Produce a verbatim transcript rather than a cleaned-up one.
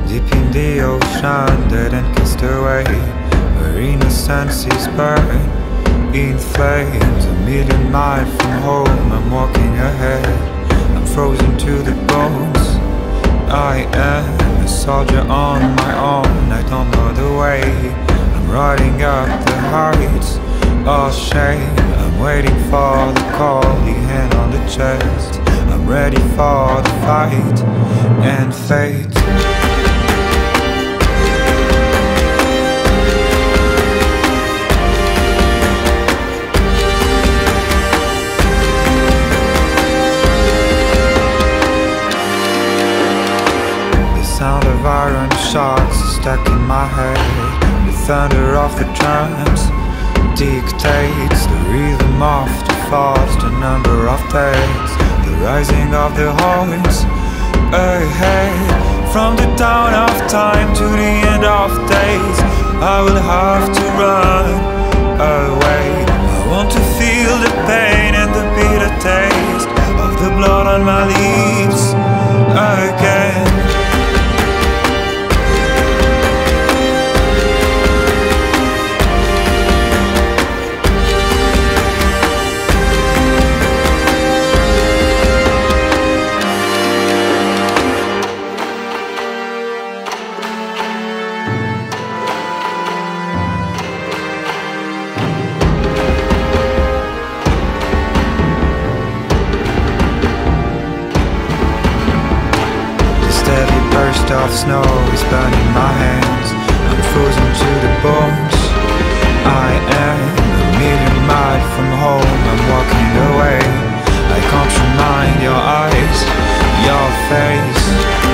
deep in the ocean, dead and cast away, where innocence is burned in flames. A million miles from home, I'm walking ahead, I'm frozen to the bones. I am a soldier on my own, I don't know the way, I'm riding up the heights of shame. I'm waiting for the call, the hand on the chest, I'm ready for the fight and fate. Sound of iron shots stuck in my head. The thunder of the drums dictates the rhythm of the fast, the number of days, the rising of the horns ahead. From the dawn of time to the end of days, I will have to run away. I want to feel the pain and the bitter taste of the blood on my lips again. Burst of snow is burning my hands, I'm frozen to the bones. I am a million miles from home, I'm walking away, I can't remind your eyes, your face.